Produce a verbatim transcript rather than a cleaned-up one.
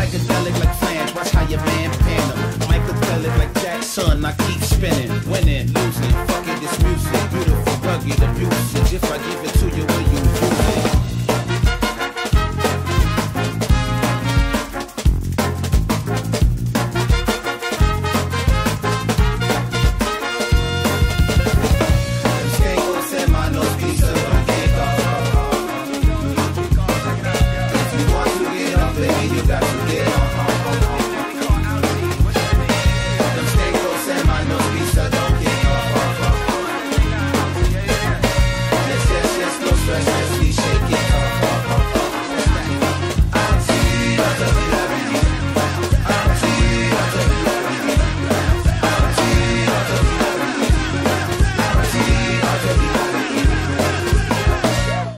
psychedelic like flange. Watch how your man panic. Mycadelic like Jackson. I keep spinning, winning, losing. Fuck it, this music, beautiful, rugged, abusive. If I give it